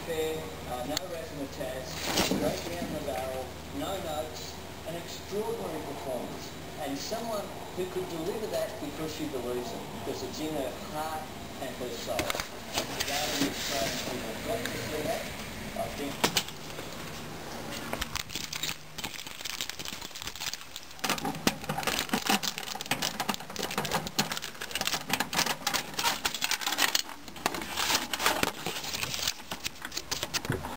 fanfare, no razzmatazz, straight down the barrel, no notes, an extraordinary performance. And someone who could deliver that because she believes it, because it's in her heart and her soul.